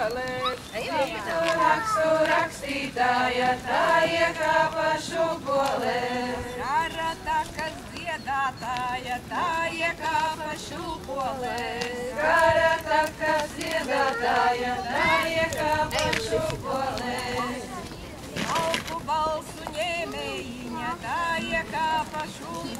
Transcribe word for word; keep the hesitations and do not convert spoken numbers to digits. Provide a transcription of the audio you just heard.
šūpolēs. Rītu rakstu rakstītāja, tā iekāpa šūpolēs. Gara takas dziedātāja, tā iekāpa šūpolēs. Gara takas dziedātāja, tā iekāpa šūpolēs. Malku balsu ņēmējiņa, tā iekāpa šūpolēs.